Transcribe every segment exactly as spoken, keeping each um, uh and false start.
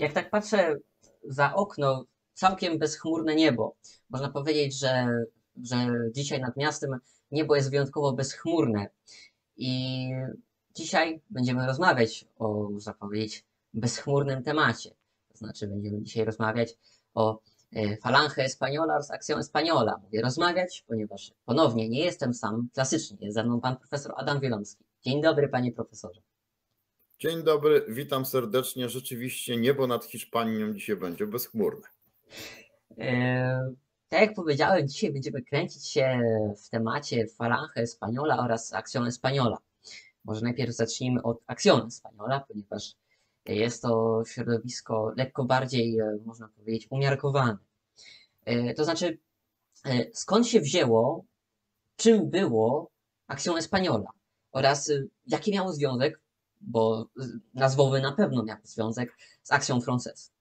Jak tak patrzę za okno, całkiem bezchmurne niebo. Można powiedzieć, że, że dzisiaj nad miastem niebo jest wyjątkowo bezchmurne. I dzisiaj będziemy rozmawiać o, można powiedzieć, bezchmurnym temacie. To znaczy, będziemy dzisiaj rozmawiać o e, Falange Española oraz Acción Española. Mówię rozmawiać, ponieważ ponownie nie jestem sam klasycznie. Jest ze mną pan profesor Adam Wielomski. Dzień dobry, panie profesorze. Dzień dobry, witam serdecznie. Rzeczywiście niebo nad Hiszpanią dzisiaj będzie bezchmurne. E, tak jak powiedziałem, dzisiaj będziemy kręcić się w temacie Falange Española oraz Acción Española. Może najpierw zacznijmy od Acción Española, ponieważ jest to środowisko lekko bardziej, e, można powiedzieć, umiarkowane. E, To znaczy, e, skąd się wzięło, czym było Acción Española oraz e, jaki miało związek, bo e, nazwowy na pewno miał związek z Acción Française.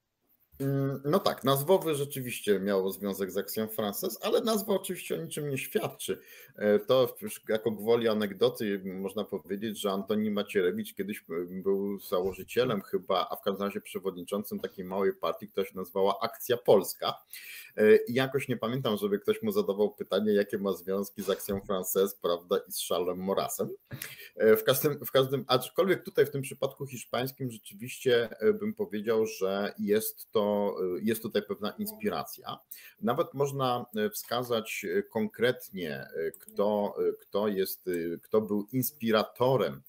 No tak, nazwowy rzeczywiście miało związek z Acción Française, ale nazwa oczywiście o niczym nie świadczy. To jako gwoli anegdoty można powiedzieć, że Antoni Macierewicz kiedyś był założycielem chyba, a w każdym razie przewodniczącym takiej małej partii, która się nazywała Akcja Polska. I jakoś nie pamiętam, żeby ktoś mu zadawał pytanie, jakie ma związki z Acción Française, prawda, i z Charlesem Maurrasem. W każdym, w każdym, aczkolwiek tutaj w tym przypadku hiszpańskim rzeczywiście bym powiedział, że jest to jest tutaj pewna inspiracja. Nawet można wskazać konkretnie, kto, kto, jest, kto był inspiratorem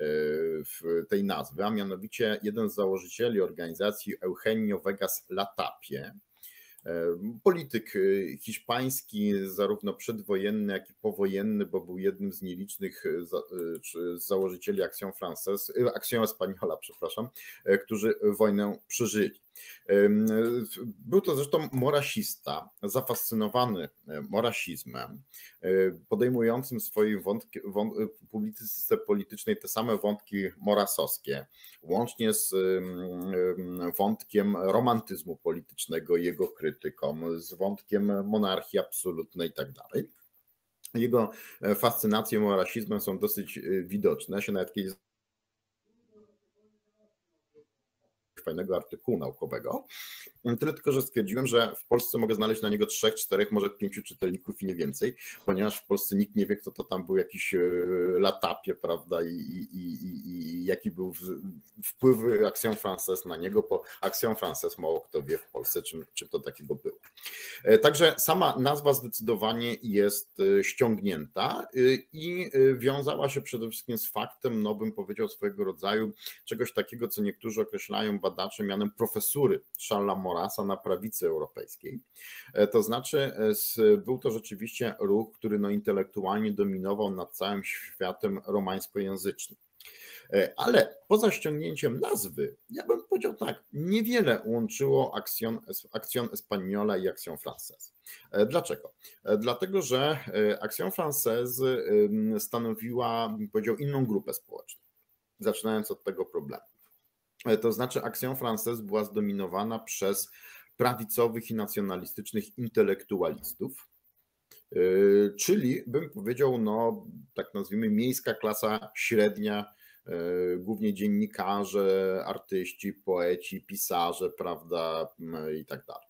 w tej nazwy, a mianowicie jeden z założycieli organizacji Eugenio Vegas Latapie, polityk hiszpański, zarówno przedwojenny, jak i powojenny, bo był jednym z nielicznych założycieli Acción Française, Acción Española, przepraszam, którzy wojnę przeżyli. Był to zresztą morasista, zafascynowany morasizmem, podejmującym w swojej wątki, publicystyce politycznej te same wątki morasowskie, łącznie z wątkiem romantyzmu politycznego, jego krytyką, z wątkiem monarchii absolutnej i tak dalej. Jego fascynacje morasizmem są dosyć widoczne. Ja się nawet kiedyś fajnego artykułu naukowego. Tyle tylko, że stwierdziłem, że w Polsce mogę znaleźć na niego trzech, czterech, może pięciu czytelników i nie więcej, ponieważ w Polsce nikt nie wie, kto to tam był jakiś Latapie, prawda, i, i, i, i jaki był wpływ Acción Française na niego, bo Acción Française mało kto wie w Polsce, czym, czym to takiego było. Także sama nazwa zdecydowanie jest ściągnięta i wiązała się przede wszystkim z faktem, no bym powiedział, swojego rodzaju czegoś takiego, co niektórzy określają badacze mianem profesury Charlesa Maurrasa na prawicy europejskiej. To znaczy był to rzeczywiście ruch, który no intelektualnie dominował nad całym światem romańskojęzycznym. Ale poza ściągnięciem nazwy, ja bym powiedział tak, niewiele łączyło Acción, Acción Española i Acción Française. Dlaczego? Dlatego, że Acción Française stanowiła, bym powiedział, inną grupę społeczną, zaczynając od tego problemu. To znaczy Acción Française była zdominowana przez prawicowych i nacjonalistycznych intelektualistów, czyli bym powiedział, no tak nazwijmy, miejska klasa średnia, głównie dziennikarze, artyści, poeci, pisarze, prawda, i tak dalej.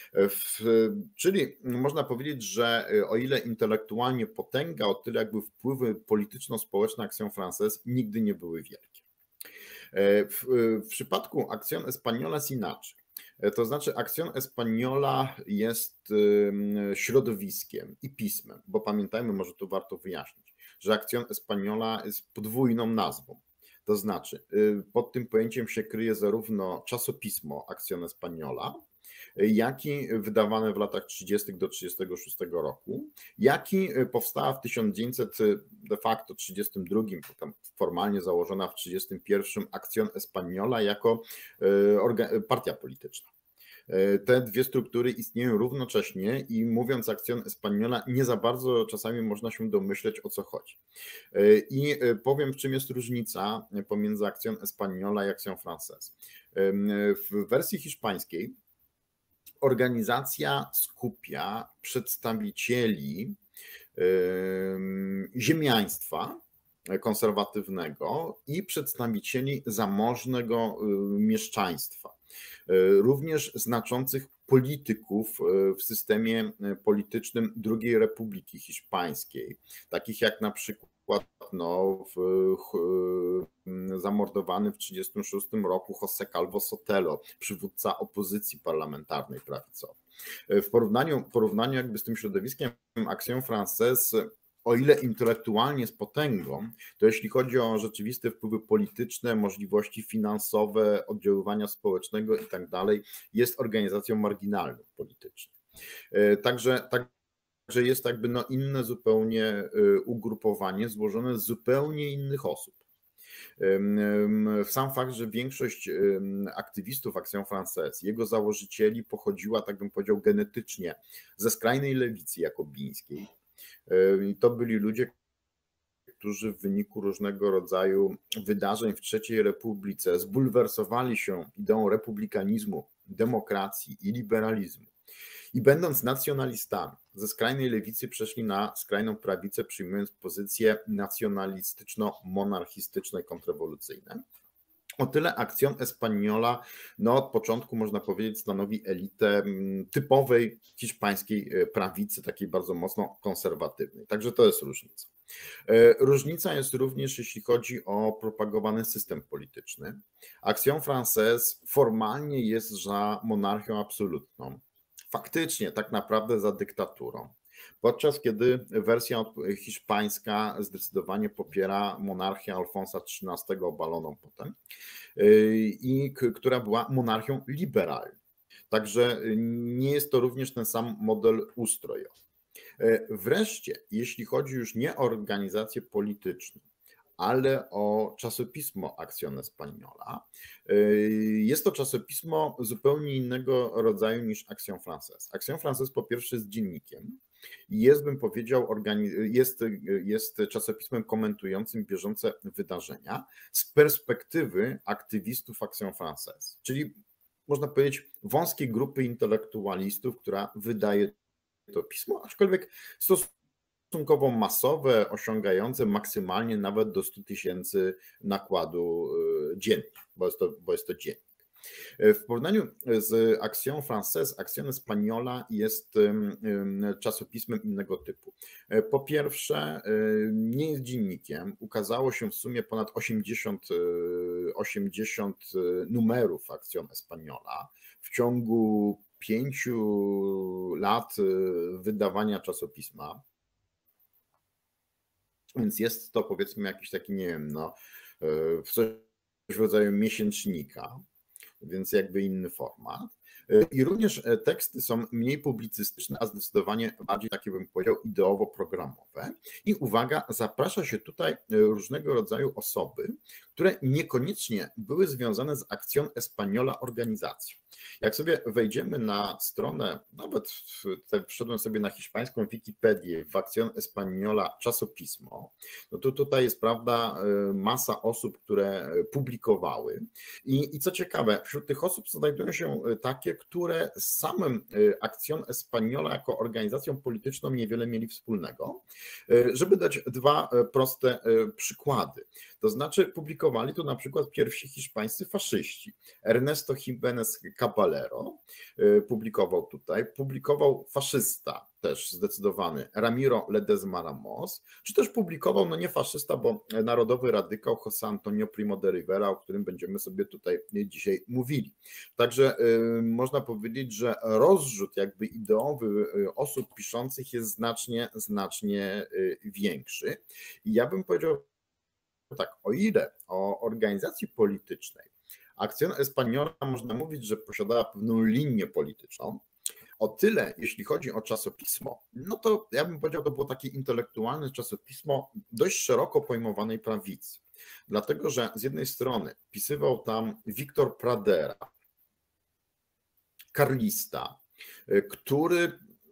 Czyli można powiedzieć, że o ile intelektualnie potęga, o tyle jakby wpływy polityczno-społeczne Acción Française nigdy nie były wielkie. W, w przypadku Acción Española jest inaczej. To znaczy Acción Española jest środowiskiem i pismem, bo pamiętajmy, może tu warto wyjaśnić, że Acción Española jest podwójną nazwą. To znaczy pod tym pojęciem się kryje zarówno czasopismo Acción Española, jak i wydawane w latach trzydziestych do trzydziestego szóstego roku, jak i powstała w tysiąc dziewięćset de facto trzydziestym drugim, potem formalnie założona w trzydziestym pierwszym Acción Española jako partia polityczna. Te dwie struktury istnieją równocześnie i mówiąc Acción Española nie za bardzo czasami można się domyśleć, o co chodzi. I powiem, w czym jest różnica pomiędzy Acción Española i Acción Française. W wersji hiszpańskiej organizacja skupia przedstawicieli ziemiaństwa konserwatywnego i przedstawicieli zamożnego mieszczaństwa. również znaczących polityków w systemie politycznym drugiej Republiki Hiszpańskiej, takich jak na przykład no, w, w, zamordowany w tysiąc dziewięćset trzydziestym szóstym roku José Calvo Sotelo, przywódca opozycji parlamentarnej prawicowej. W porównaniu, porównaniu jakby z tym środowiskiem Action Française, o ile intelektualnie z potęgą, to jeśli chodzi o rzeczywiste wpływy polityczne, możliwości finansowe, oddziaływania społecznego i tak dalej, jest organizacją marginalną politycznie. Także, także jest jakby no inne zupełnie ugrupowanie złożone z zupełnie innych osób. Sam fakt, że większość aktywistów Action Française, jego założycieli pochodziła, tak bym powiedział, genetycznie ze skrajnej lewicy jakobińskiej. I to byli ludzie, którzy w wyniku różnego rodzaju wydarzeń w trzeciej Republice zbulwersowali się ideą republikanizmu, demokracji i liberalizmu. I będąc nacjonalistami, ze skrajnej lewicy przeszli na skrajną prawicę, przyjmując pozycje nacjonalistyczno-monarchistyczne i kontrrewolucyjne. O tyle Acción Española no od początku można powiedzieć stanowi elitę typowej hiszpańskiej prawicy, takiej bardzo mocno konserwatywnej. Także to jest różnica. Różnica jest również jeśli chodzi o propagowany system polityczny. Acción Française formalnie jest za monarchią absolutną. Faktycznie tak naprawdę za dyktaturą. Podczas kiedy wersja hiszpańska zdecydowanie popiera monarchię Alfonsa trzynastego obaloną potem i która była monarchią liberalną. Także nie jest to również ten sam model ustrojowy. Wreszcie, jeśli chodzi już nie o organizację polityczną, ale o czasopismo Acción Española. Jest to czasopismo zupełnie innego rodzaju niż Action Française. Action Française po pierwsze jest dziennikiem, jest, bym powiedział, jest, jest czasopismem komentującym bieżące wydarzenia z perspektywy aktywistów Action Française, czyli można powiedzieć wąskiej grupy intelektualistów, która wydaje to pismo, aczkolwiek stosunkowo masowe, osiągające maksymalnie nawet do stu tysięcy nakładu dziennie, bo jest to, bo jest to dziennik. W porównaniu z Acción Française, Acción Española jest czasopismem innego typu. Po pierwsze, nie jest dziennikiem. Ukazało się w sumie ponad osiemdziesiąt, osiemdziesiąt numerów Acción Española w ciągu pięciu lat wydawania czasopisma. Więc jest to, powiedzmy, jakiś taki, nie wiem, no, coś w rodzaju miesięcznika, więc jakby inny format. I również teksty są mniej publicystyczne, a zdecydowanie bardziej takie, bym powiedział, ideowo-programowe. I uwaga, zaprasza się tutaj różnego rodzaju osoby, które niekoniecznie były związane z Acción Española organizacją. Jak sobie wejdziemy na stronę, nawet wszedłem sobie na hiszpańską Wikipedię, w Acción Española czasopismo, no to tutaj jest, prawda, masa osób, które publikowały. I, i co ciekawe, wśród tych osób znajdują się takie, które z samym Acción Española jako organizacją polityczną niewiele mieli wspólnego. Żeby dać dwa proste przykłady. To znaczy publikowali tu na przykład pierwsi hiszpańscy faszyści. Ernesto Jiménez Caballero publikował tutaj, publikował faszysta też zdecydowany Ramiro Ledesma Ramos, czy też publikował, no nie faszysta, bo narodowy radykał José Antonio Primo de Rivera, o którym będziemy sobie tutaj dzisiaj mówili. Także y, można powiedzieć, że rozrzut jakby ideowy osób piszących jest znacznie, znacznie większy. I ja bym powiedział tak, o ile o organizacji politycznej Acción Española można mówić, że posiadała pewną linię polityczną, o tyle, jeśli chodzi o czasopismo, no to ja bym powiedział, to było takie intelektualne czasopismo dość szeroko pojmowanej prawicy. Dlatego, że z jednej strony pisywał tam Víctor Pradera, karlista, który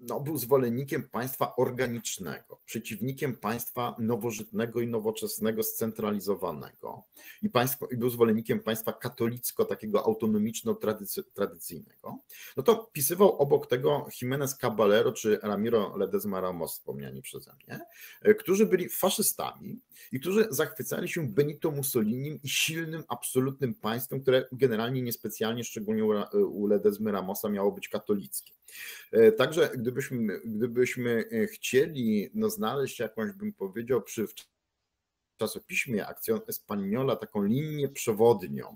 no, był zwolennikiem państwa organicznego, przeciwnikiem państwa nowożytnego i nowoczesnego, scentralizowanego i, państwo, i był zwolennikiem państwa katolicko, takiego autonomiczno-tradycyjnego, no to pisywał obok tego Jiménez Caballero czy Ramiro Ledesma Ramos, wspomniani przeze mnie, którzy byli faszystami i którzy zachwycali się Benito Mussolinim i silnym, absolutnym państwem, które generalnie niespecjalnie, szczególnie u Ledesmy Ramosa, miało być katolickie. Także gdybyśmy, gdybyśmy chcieli no, znaleźć jakąś, bym powiedział, przy w czasopiśmie Acción Española taką linię przewodnią,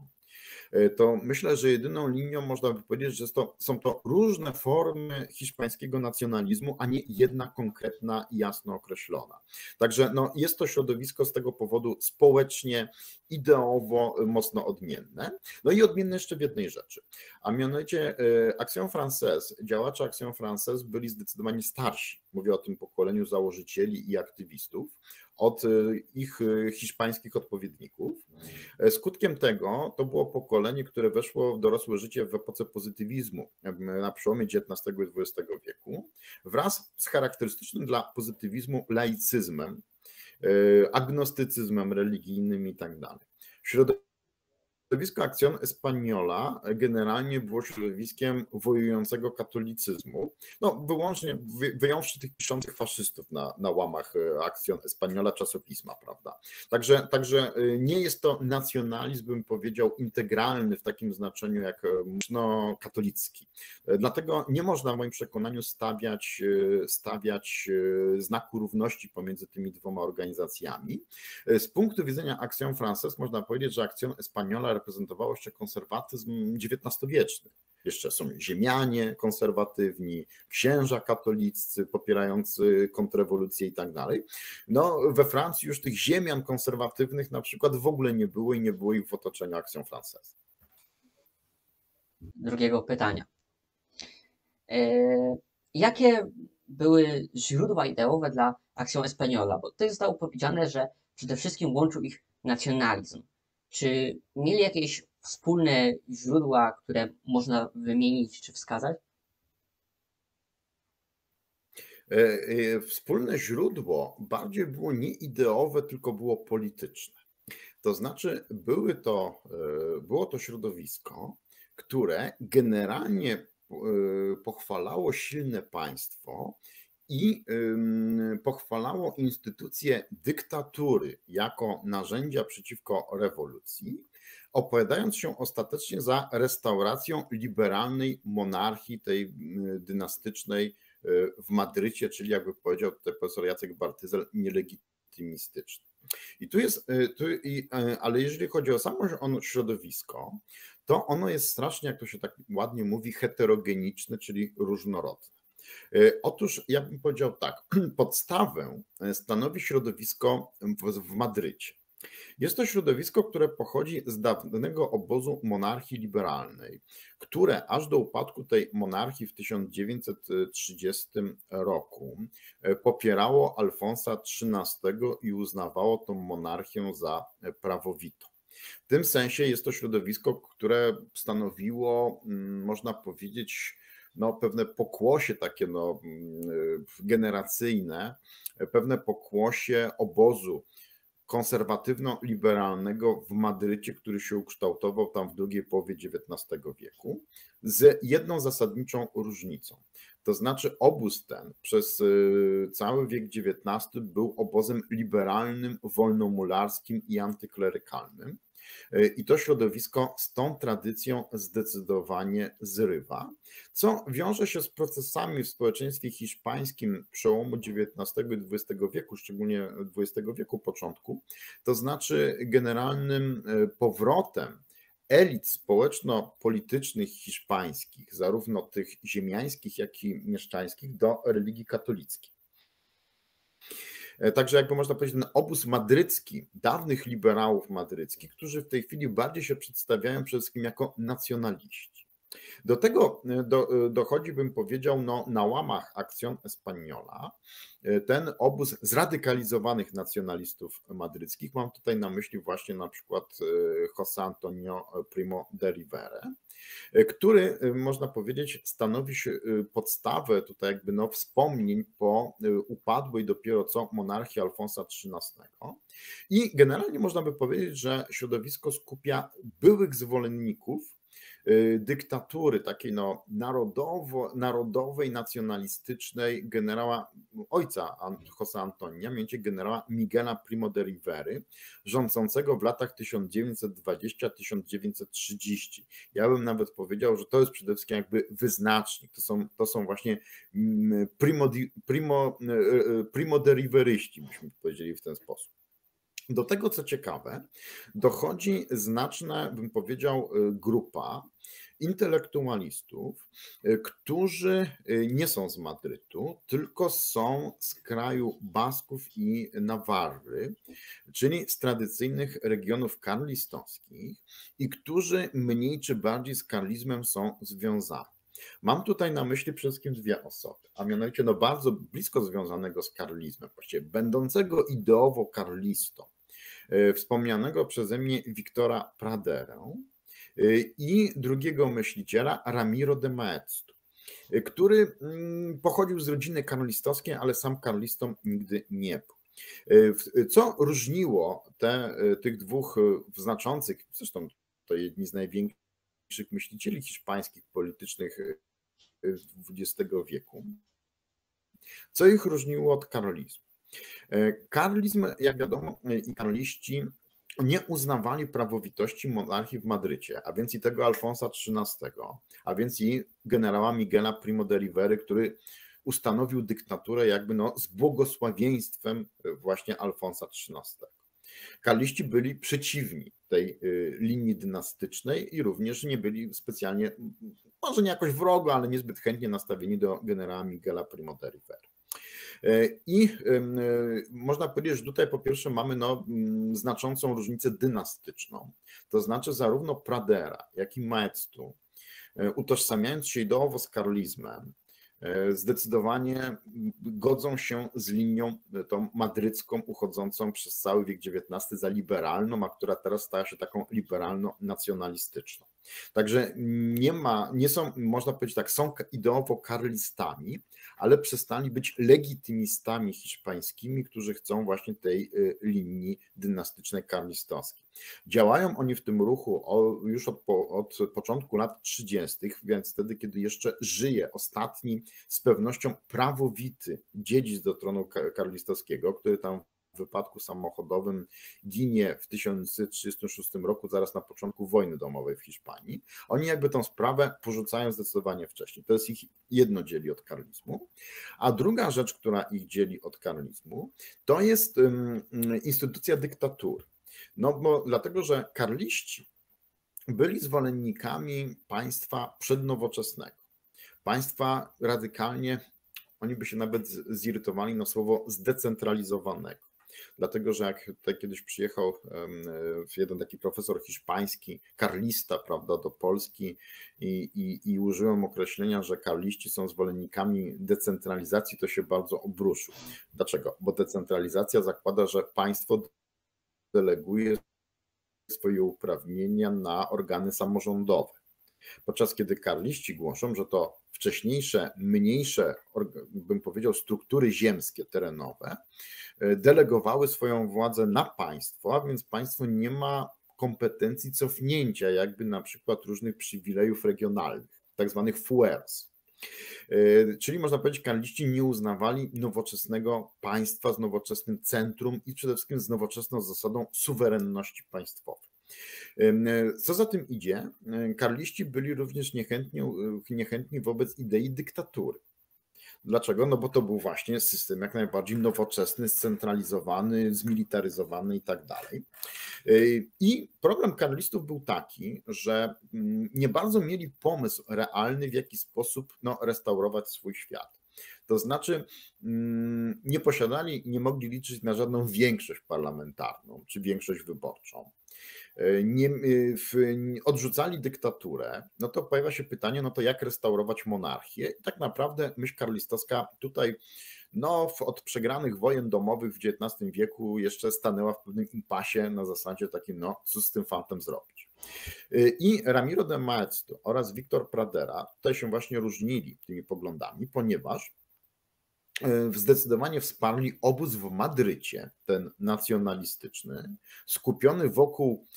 to myślę, że jedyną linią można by powiedzieć, że to, są to różne formy hiszpańskiego nacjonalizmu, a nie jedna konkretna i jasno określona. Także no, jest to środowisko z tego powodu społecznie, ideowo mocno odmienne. No i odmienne jeszcze w jednej rzeczy, a mianowicie Acción Française, działacze Acción Française byli zdecydowanie starsi. Mówię o tym pokoleniu założycieli i aktywistów od ich hiszpańskich odpowiedników. Skutkiem tego to było pokolenie, które weszło w dorosłe życie w epoce pozytywizmu na przełomie dziewiętnastego i dwudziestego wieku, wraz z charakterystycznym dla pozytywizmu laicyzmem, agnostycyzmem religijnym i tak dalej. Środowisko Acción Española generalnie było środowiskiem wojującego katolicyzmu, no wyłącznie wyjąwszy tych piszących faszystów na, na łamach Acción Española czasopisma, prawda. Także, także nie jest to nacjonalizm, bym powiedział, integralny w takim znaczeniu jak no, katolicki. Dlatego nie można w moim przekonaniu stawiać, stawiać znaku równości pomiędzy tymi dwoma organizacjami. Z punktu widzenia Acción Française można powiedzieć, że Acción Española reprezentowało jeszcze konserwatyzm dziewiętnastowieczny. Jeszcze są ziemianie konserwatywni, księża katoliccy popierający kontrrewolucję i tak dalej. No we Francji już tych ziemian konserwatywnych na przykład w ogóle nie było i nie było ich w otoczeniu Acción Française. Drugiego pytania. E, jakie były źródła ideowe dla Acción Española? Bo tutaj zostało powiedziane, że przede wszystkim łączył ich nacjonalizm. Czy mieli jakieś wspólne źródła, które można wymienić czy wskazać? Wspólne źródło bardziej było nie ideowe, tylko było polityczne. To znaczy były to, było to środowisko, które generalnie pochwalało silne państwo i pochwalało instytucje dyktatury jako narzędzia przeciwko rewolucji, opowiadając się ostatecznie za restauracją liberalnej monarchii, tej dynastycznej w Madrycie, czyli jakby powiedział tutaj profesor Jacek Bartyzel, nielegitymistyczny. I tu jest, tu, ale jeżeli chodzi o samo ono środowisko, to ono jest strasznie, jak to się tak ładnie mówi, heterogeniczne, czyli różnorodne. Otóż ja bym powiedział tak, podstawę stanowi środowisko w Madrycie. Jest to środowisko, które pochodzi z dawnego obozu monarchii liberalnej, które aż do upadku tej monarchii w tysiąc dziewięćset trzydziestym roku popierało Alfonsa trzynastego i uznawało tą monarchię za prawowitą. W tym sensie jest to środowisko, które stanowiło, można powiedzieć, no, pewne pokłosie takie no, generacyjne, pewne pokłosie obozu konserwatywno-liberalnego w Madrycie, który się ukształtował tam w drugiej połowie dziewiętnastego wieku, z jedną zasadniczą różnicą. To znaczy obóz ten przez cały wiek dziewiętnasty był obozem liberalnym, wolnomularskim i antyklerykalnym. I to środowisko z tą tradycją zdecydowanie zrywa, co wiąże się z procesami w społeczeństwie hiszpańskim przełomu dziewiętnastego i dwudziestego wieku, szczególnie dwudziestego wieku początku, to znaczy generalnym powrotem elit społeczno-politycznych hiszpańskich, zarówno tych ziemiańskich, jak i mieszczańskich, do religii katolickiej. Także jakby można powiedzieć, ten obóz madrycki, dawnych liberałów madryckich, którzy w tej chwili bardziej się przedstawiają przede wszystkim jako nacjonaliści. Do tego do, dochodzi, bym powiedział, no, na łamach Acción Española ten obóz zradykalizowanych nacjonalistów madryckich. Mam tutaj na myśli właśnie na przykład José Antonio Primo de Rivera, który, można powiedzieć, stanowi podstawę tutaj jakby no wspomnień po upadłej dopiero co monarchii Alfonsa trzynastego. I generalnie można by powiedzieć, że środowisko skupia byłych zwolenników dyktatury takiej no narodowo, narodowej, nacjonalistycznej generała, ojca José Antonia, mianowicie generała Miguela Primo de Rivery, rządzącego w latach tysiąc dziewięćset dwudziestym do tysiąc dziewięćset trzydziestego. Ja bym nawet powiedział, że to jest przede wszystkim jakby wyznacznik, to są, to są właśnie primo, primo, primo de Riveryści, byśmy powiedzieli w ten sposób. Do tego, co ciekawe, dochodzi znaczna, bym powiedział, grupa intelektualistów, którzy nie są z Madrytu, tylko są z kraju Basków i Nawarry, czyli z tradycyjnych regionów karlistowskich i którzy mniej czy bardziej z karlizmem są związani. Mam tutaj na myśli przede wszystkim dwie osoby, a mianowicie no bardzo blisko związanego z karlizmem, właściwie będącego ideowo karlistą, wspomnianego przeze mnie Wiktora Praderę i drugiego myśliciela Ramiro de Maeztu, który pochodził z rodziny karlistowskiej, ale sam karlistą nigdy nie był. Co różniło te, tych dwóch znaczących, zresztą to jedni z największych myślicieli hiszpańskich politycznych dwudziestego wieku, co ich różniło od karlizmu? Karlizm, jak wiadomo, i karliści nie uznawali prawowitości monarchii w Madrycie, a więc i tego Alfonsa trzynastego, a więc i generała Miguela Primo de Rivery, który ustanowił dyktaturę jakby no z błogosławieństwem właśnie Alfonsa trzynastego. Karliści byli przeciwni tej linii dynastycznej i również nie byli specjalnie, może nie jakoś wrogo, ale niezbyt chętnie nastawieni do generała Miguela Primo de Rivery. I można powiedzieć, że tutaj po pierwsze mamy no, znaczącą różnicę dynastyczną, to znaczy zarówno Pradera, jak i Maeztu, utożsamiając się ideowo z karlizmem, zdecydowanie godzą się z linią tą madrycką, uchodzącą przez cały wiek dziewiętnasty za liberalną, a która teraz stała się taką liberalno-nacjonalistyczną. Także nie ma, nie są, można powiedzieć tak, są ideowo karlistami, ale przestali być legitymistami hiszpańskimi, którzy chcą właśnie tej linii dynastycznej karlistowskiej. Działają oni w tym ruchu już od, od początku lat trzydziestych, więc wtedy, kiedy jeszcze żyje ostatni z pewnością prawowity dziedzic do tronu karlistowskiego, który tam w wypadku samochodowym ginie w tysiąc dziewięćset trzydziestym szóstym roku, zaraz na początku wojny domowej w Hiszpanii. Oni jakby tą sprawę porzucają zdecydowanie wcześniej. To jest ich jedno dzieli od karlizmu. A druga rzecz, która ich dzieli od karlizmu, to jest instytucja dyktatury. No bo dlatego, że karliści byli zwolennikami państwa przednowoczesnego, państwa radykalnie, oni by się nawet zirytowali na słowo zdecentralizowanego. Dlatego, że jak tutaj kiedyś przyjechał jeden taki profesor hiszpański, karlista, prawda, do Polski i, i, i użyłem określenia, że karliści są zwolennikami decentralizacji, to się bardzo obruszył. Dlaczego? Bo decentralizacja zakłada, że państwo deleguje swoje uprawnienia na organy samorządowe. Podczas kiedy karliści głoszą, że to wcześniejsze, mniejsze, bym powiedział, struktury ziemskie, terenowe delegowały swoją władzę na państwo, a więc państwo nie ma kompetencji cofnięcia jakby na przykład różnych przywilejów regionalnych, tak zwanych fueros. Czyli można powiedzieć, karliści nie uznawali nowoczesnego państwa z nowoczesnym centrum i przede wszystkim z nowoczesną zasadą suwerenności państwowej. Co za tym idzie, karliści byli również niechętni, niechętni wobec idei dyktatury. Dlaczego? No bo to był właśnie system jak najbardziej nowoczesny, scentralizowany, zmilitaryzowany i tak dalej. I problem karlistów był taki, że nie bardzo mieli pomysł realny, w jaki sposób no, restaurować swój świat. To znaczy nie posiadali, nie mogli liczyć na żadną większość parlamentarną czy większość wyborczą. nie, w, odrzucali dyktaturę, no to pojawia się pytanie, no to jak restaurować monarchię? I tak naprawdę myśl karlistowska tutaj no, od przegranych wojen domowych w dziewiętnastym wieku jeszcze stanęła w pewnym impasie na zasadzie takim, no co z tym fantem zrobić. I Ramiro de Maeztu oraz Victor Pradera tutaj się właśnie różnili tymi poglądami, ponieważ zdecydowanie wsparli obóz w Madrycie, ten nacjonalistyczny, skupiony wokół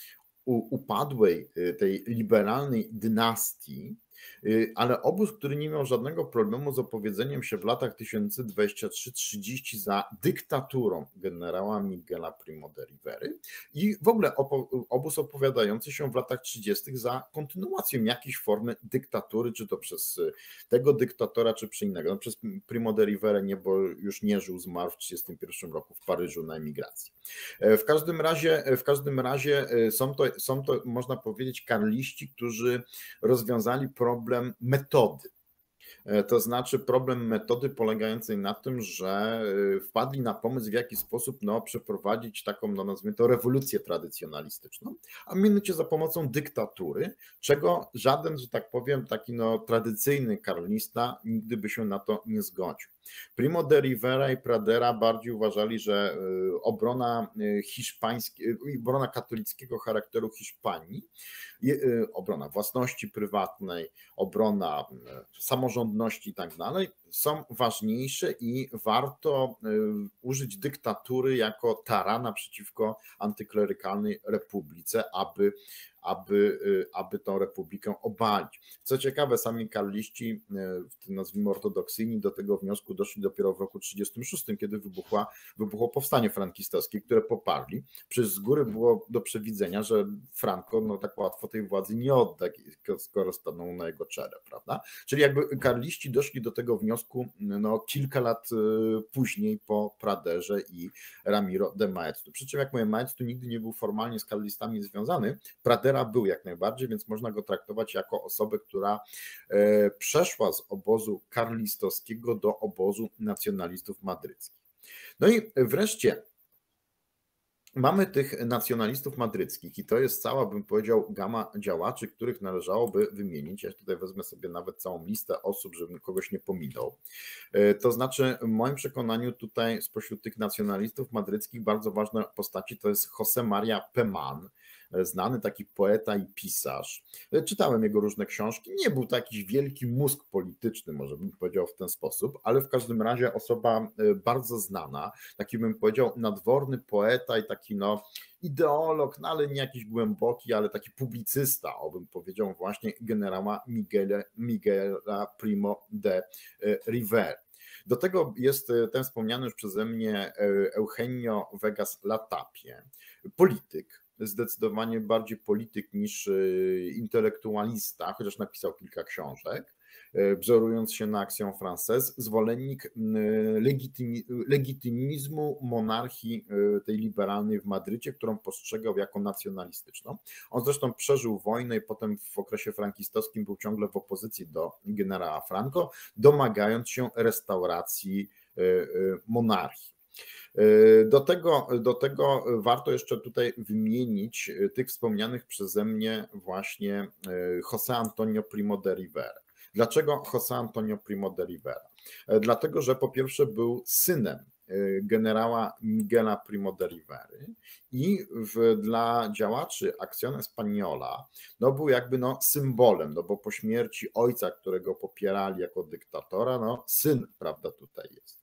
upadłej tej liberalnej dynastii, ale obóz, który nie miał żadnego problemu z opowiedzeniem się w latach tysiąc dwadzieścia trzy trzydzieści za dyktaturą generała Miguela Primo de Rivery i w ogóle obóz opowiadający się w latach trzydziestych za kontynuacją jakiejś formy dyktatury, czy to przez tego dyktatora, czy przez innego. No, przez Primo de Riverę nie, bo już nie żył, zmarł w tysiąc dziewięćset trzydziestym pierwszym roku w Paryżu na emigracji. W każdym razie, w każdym razie są to, są to, można powiedzieć, karliści, którzy rozwiązali problem metody. To znaczy problem metody polegającej na tym, że wpadli na pomysł, w jaki sposób no, przeprowadzić taką, no, nazwijmy to, rewolucję tradycjonalistyczną, a mianowicie za pomocą dyktatury, czego żaden, że tak powiem, taki no, tradycyjny karlista nigdy by się na to nie zgodził. Primo de Rivera i Pradera bardziej uważali, że obrona hiszpańskiej, obrona katolickiego charakteru Hiszpanii, obrona własności prywatnej, obrona samorządności i tak dalej są ważniejsze i warto użyć dyktatury jako tarana przeciwko antyklerykalnej republice, aby aby, aby tą republikę obalić. Co ciekawe, sami karliści, nazwijmy ortodoksyjni, do tego wniosku doszli dopiero w roku tysiąc dziewięćset trzydziestym szóstym, kiedy wybuchła, wybuchło powstanie frankistowskie, które poparli. Przecież z góry było do przewidzenia, że Franco no, tak łatwo tej władzy nie odda, skoro staną na jego czele, prawda? Czyli jakby karliści doszli do tego wniosku no, kilka lat później po Praderze i Ramiro de Maeztu. Przy czym, jak mówię, Maeztu nigdy nie był formalnie z karlistami związany, Pradera był jak najbardziej, więc można go traktować jako osobę, która przeszła z obozu karlistowskiego do obozu nacjonalistów madryckich. No i wreszcie mamy tych nacjonalistów madryckich i to jest cała, bym powiedział, gama działaczy, których należałoby wymienić. Ja tutaj wezmę sobie nawet całą listę osób, żebym kogoś nie pominął. To znaczy, w moim przekonaniu tutaj spośród tych nacjonalistów madryckich bardzo ważne postaci to jest José María Peman, znany taki poeta i pisarz. Czytałem jego różne książki. Nie był to jakiś wielki mózg polityczny, może bym powiedział w ten sposób, ale w każdym razie osoba bardzo znana, taki bym powiedział nadworny poeta i taki no ideolog, no ale nie jakiś głęboki, ale taki publicysta, o bym powiedział właśnie generała Miguel, Miguela Primo de Rivera. Do tego jest ten wspomniany już przeze mnie Eugenio Vegas Latapie, polityk, zdecydowanie bardziej polityk niż intelektualista, chociaż napisał kilka książek, wzorując się na Action Française, zwolennik legitymi, legitymizmu monarchii tej liberalnej w Madrycie, którą postrzegał jako nacjonalistyczną. On zresztą przeżył wojnę i potem w okresie frankistowskim był ciągle w opozycji do generała Franco, domagając się restauracji monarchii. Do tego, do tego warto jeszcze tutaj wymienić tych wspomnianych przeze mnie właśnie José Antonio Primo de Rivera. Dlaczego José Antonio Primo de Rivera? Dlatego, że po pierwsze był synem generała Miguela Primo de Rivery i w, dla działaczy Acción Española no był jakby no symbolem, no bo po śmierci ojca, którego popierali jako dyktatora, no syn, prawda, tutaj jest.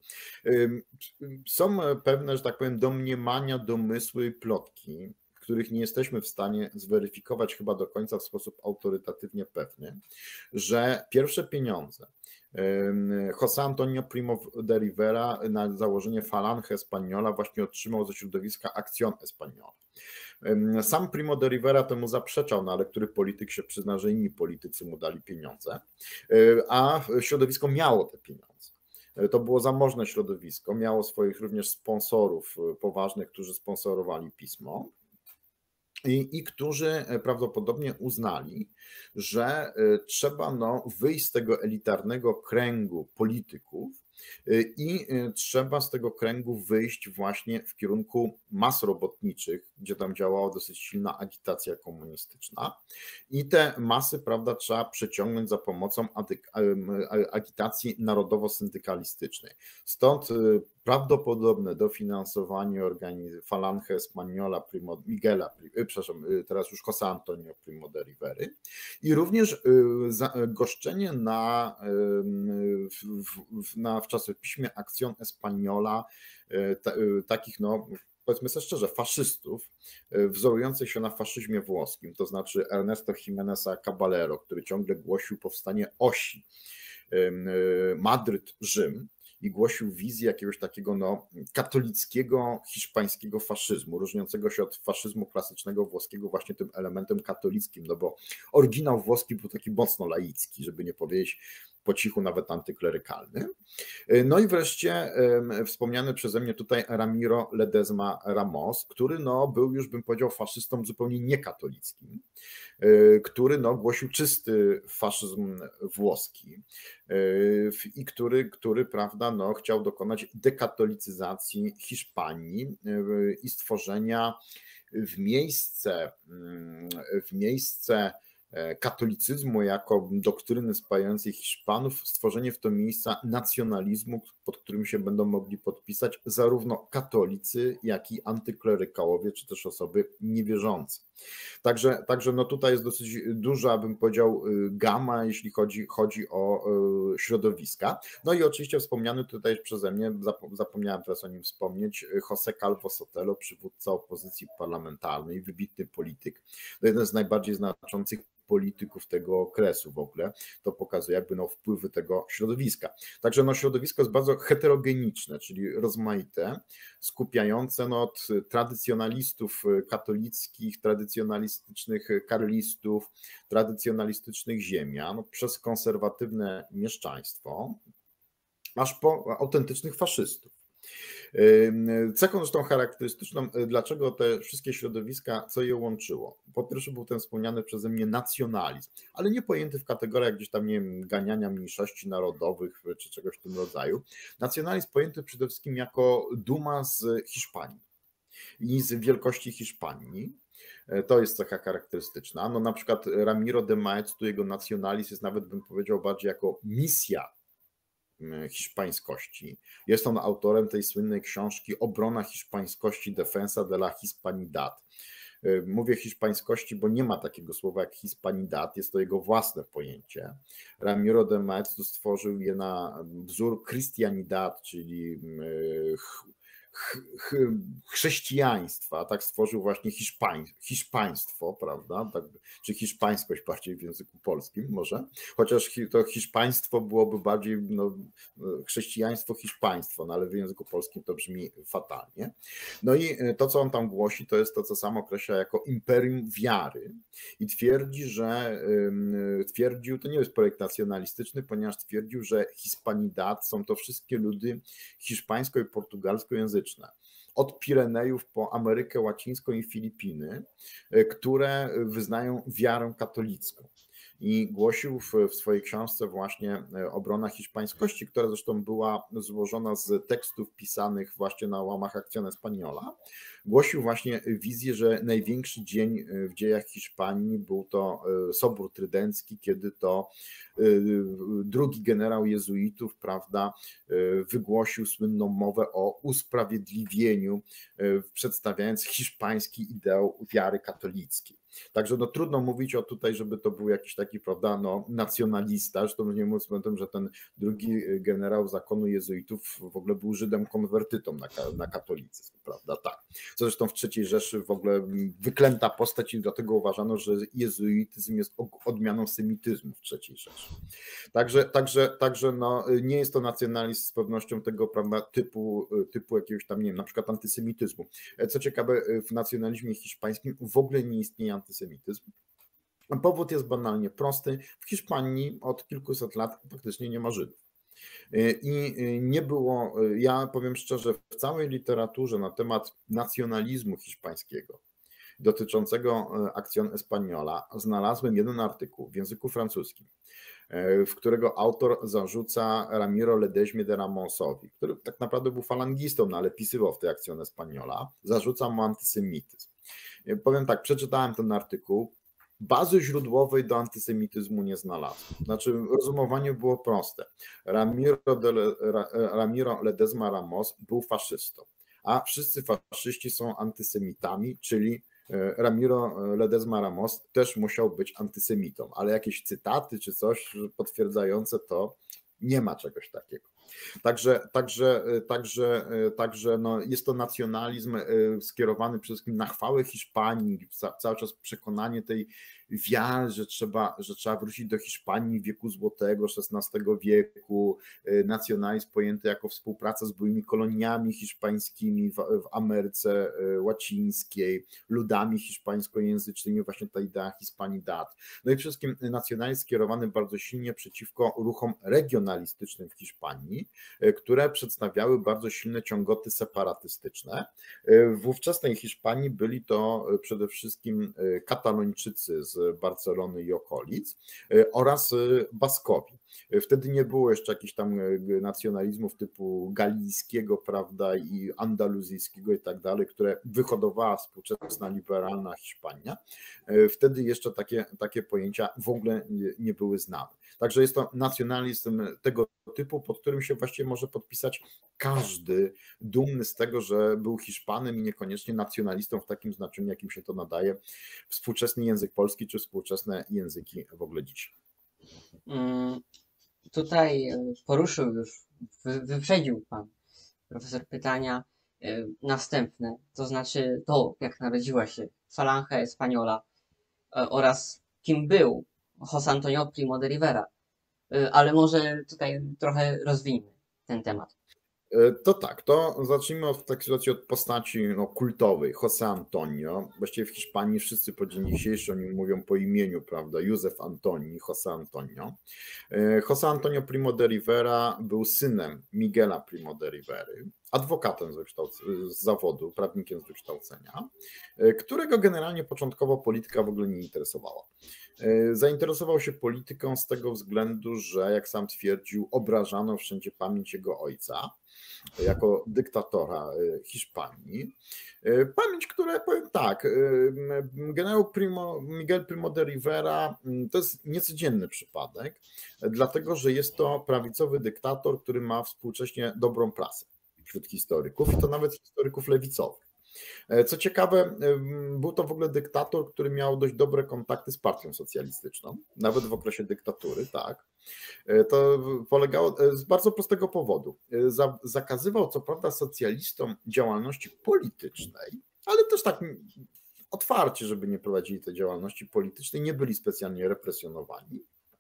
Są pewne, że tak powiem, domniemania, domysły, plotki, których nie jesteśmy w stanie zweryfikować chyba do końca w sposób autorytatywnie pewny, że pierwsze pieniądze José Antonio Primo de Rivera na założenie Falange Española właśnie otrzymał ze środowiska Acción Española. Sam Primo de Rivera temu zaprzeczał, no ale który polityk się przyzna, że inni politycy mu dali pieniądze, a środowisko miało te pieniądze. To było zamożne środowisko, miało swoich również sponsorów poważnych, którzy sponsorowali pismo. I, i którzy prawdopodobnie uznali, że trzeba no, wyjść z tego elitarnego kręgu polityków I trzeba z tego kręgu wyjść właśnie w kierunku mas robotniczych, gdzie tam działała dosyć silna agitacja komunistyczna. I te masy, prawda, trzeba przeciągnąć za pomocą agitacji narodowo-syndykalistycznej. Stąd prawdopodobne dofinansowanie Falange Española Primo, Miguela, przepraszam, teraz już José Antonio Primo de Rivery i również goszczenie na, w, na w czasopiśmie Acción Española takich, no powiedzmy sobie szczerze, faszystów wzorujących się na faszyzmie włoskim, to znaczy Ernesto Jiméneza Caballero, który ciągle głosił powstanie osi Madryt-Rzym, i głosił wizję jakiegoś takiego no, katolickiego, hiszpańskiego faszyzmu, różniącego się od faszyzmu klasycznego włoskiego właśnie tym elementem katolickim, no bo oryginał włoski był taki mocno laicki, żeby nie powiedzieć po cichu nawet antyklerykalny. No i wreszcie wspomniany przeze mnie tutaj Ramiro Ledesma Ramos, który no, był już, bym powiedział, faszystą zupełnie niekatolickim, który no, głosił czysty faszyzm włoski i który, który prawda, no, chciał dokonać dekatolicyzacji Hiszpanii i stworzenia w miejsce, w miejsce katolicyzmu jako doktryny spajającej Hiszpanów, stworzenie w to miejsca nacjonalizmu, pod którym się będą mogli podpisać zarówno katolicy, jak i antyklerykałowie, czy też osoby niewierzące. Także, także no tutaj jest dosyć duża, bym powiedział, gama, jeśli chodzi, chodzi o środowiska. No i oczywiście wspomniany tutaj przeze mnie, zapomniałem teraz o nim wspomnieć, José Calvo Sotelo, przywódca opozycji parlamentarnej, wybitny polityk, to jeden z najbardziej znaczących polityków tego okresu w ogóle, to pokazuje jakby no wpływy tego środowiska. Także no środowisko jest bardzo heterogeniczne, czyli rozmaite, skupiające no od tradycjonalistów katolickich, tradycjonalistycznych karlistów, tradycjonalistycznych ziemian, przez konserwatywne mieszczaństwo, aż po autentycznych faszystów. Cechą zresztą charakterystyczną, dlaczego te wszystkie środowiska, co je łączyło? Po pierwsze był ten wspomniany przeze mnie nacjonalizm, ale nie pojęty w kategoriach gdzieś tam, nie wiem, ganiania mniejszości narodowych czy czegoś w tym rodzaju. Nacjonalizm pojęty przede wszystkim jako duma z Hiszpanii i z wielkości Hiszpanii. To jest cecha charakterystyczna. No na przykład Ramiro de Maez, tu jego nacjonalizm jest nawet, bym powiedział, bardziej jako misja hiszpańskości. Jest on autorem tej słynnej książki Obrona hiszpańskości, Defensa de la Hispanidad. Mówię hiszpańskości, bo nie ma takiego słowa jak hispanidad, jest to jego własne pojęcie. Ramiro de Maez stworzył je na wzór Christianidad, czyli chrześcijaństwa, tak stworzył właśnie hiszpań, hiszpaństwo, prawda, tak, czy hiszpańskość bardziej w języku polskim może, chociaż to hiszpaństwo byłoby bardziej no, chrześcijaństwo, hiszpaństwo, no ale w języku polskim to brzmi fatalnie. No i to, co on tam głosi, to jest to, co sam określa jako imperium wiary i twierdzi, że twierdził, to nie jest projekt nacjonalistyczny, ponieważ twierdził, że Hispanidad są to wszystkie ludy hiszpańsko- i portugalskojęzyczne, od Pirenejów po Amerykę Łacińską i Filipiny, które wyznają wiarę katolicką. I głosił w, w swojej książce właśnie Obrona hiszpańskości, która zresztą była złożona z tekstów pisanych właśnie na łamach Acción Española, głosił właśnie wizję, że największy dzień w dziejach Hiszpanii był to Sobór Trydencki, kiedy to drugi generał jezuitów, prawda, wygłosił słynną mowę o usprawiedliwieniu, przedstawiając hiszpański ideał wiary katolickiej. Także no, trudno mówić o tutaj, żeby to był jakiś taki, prawda, no, nacjonalista, zresztą nie mówiąc o tym, że ten drugi generał zakonu jezuitów w ogóle był Żydem konwertytą na, na katolicyzm, prawda, tak. Co zresztą w trzeciej Rzeszy w ogóle wyklęta postać i dlatego uważano, że jezuityzm jest odmianą semityzmu w trzeciej Rzeszy. Także, także, także no, nie jest to nacjonalizm z pewnością tego, prawda, typu, typu jakiegoś tam, nie wiem, na przykład antysemityzmu. Co ciekawe, w nacjonalizmie hiszpańskim w ogóle nie istnieje antysemityzm. Powód jest banalnie prosty. W Hiszpanii od kilkuset lat praktycznie nie ma Żydów. I nie było, ja powiem szczerze, w całej literaturze na temat nacjonalizmu hiszpańskiego dotyczącego Acción Española znalazłem jeden artykuł w języku francuskim w którego autor zarzuca Ramiro Ledesmie de Ramosowi, który tak naprawdę był falangistą, no ale pisywał w tej Acción Española, zarzuca mu antysemityzm. Powiem tak, przeczytałem ten artykuł, bazy źródłowej do antysemityzmu nie znalazłem. Znaczy rozumowanie było proste. Ramiro, de, Ramiro Ledesma Ramos był faszystą, a wszyscy faszyści są antysemitami, czyli Ramiro Ledesma Ramos też musiał być antysemitą, ale jakieś cytaty czy coś potwierdzające to nie ma czegoś takiego. Także, także, także, także no jest to nacjonalizm skierowany przede wszystkim na chwałę Hiszpanii, cały czas przekonanie tej wiary, że trzeba, że trzeba wrócić do Hiszpanii wieku złotego, szesnastego wieku, nacjonalizm pojęty jako współpraca z byłymi koloniami hiszpańskimi w, w Ameryce Łacińskiej, ludami hiszpańskojęzycznymi, właśnie ta idea Hispanidad. No i przede wszystkim nacjonalizm skierowany bardzo silnie przeciwko ruchom regionalistycznym w Hiszpanii, które przedstawiały bardzo silne ciągoty separatystyczne. W ówczesnej Hiszpanii byli to przede wszystkim Katalończycy z Barcelony i okolic oraz Baskowi. Wtedy nie było jeszcze jakichś tam nacjonalizmów typu galijskiego, prawda, i andaluzyjskiego i tak dalej, które wyhodowała współczesna liberalna Hiszpania. Wtedy jeszcze takie, takie pojęcia w ogóle nie, nie były znane. Także jest to nacjonalizm tego typu, pod którym się właściwie może podpisać każdy dumny z tego, że był Hiszpanem i niekoniecznie nacjonalistą w takim znaczeniu, jakim się to nadaje współczesny język polski czy współczesne języki w ogóle dziś. Mm, tutaj poruszył już, wyprzedził pan profesor pytania następne, to znaczy to, jak narodziła się Falange Española oraz kim był José Antonio Primo de Rivera. Ale może tutaj trochę rozwijmy ten temat. To tak, to zacznijmy od, w takiej sytuacji od postaci no, kultowej, José Antonio. Właściwie w Hiszpanii wszyscy po dzień dzisiejszy o nim mówią po imieniu, prawda? Józef Antoni, José Antonio. José Antonio Primo de Rivera był synem Miguela Primo de Rivery, adwokatem z, z zawodu, prawnikiem z wykształcenia, którego generalnie początkowo polityka w ogóle nie interesowała. Zainteresował się polityką z tego względu, że jak sam twierdził, obrażano wszędzie pamięć jego ojca jako dyktatora Hiszpanii. Pamięć, która, powiem tak, generał Primo, Miguel Primo de Rivera to jest niecodzienny przypadek, dlatego że jest to prawicowy dyktator, który ma współcześnie dobrą prasę wśród historyków i to nawet historyków lewicowych. Co ciekawe, był to w ogóle dyktator, który miał dość dobre kontakty z partią socjalistyczną, nawet w okresie dyktatury, tak. To polegało z bardzo prostego powodu. Zakazywał co prawda socjalistom działalności politycznej, ale też tak otwarcie, żeby nie prowadzili tej działalności politycznej, nie byli specjalnie represjonowani.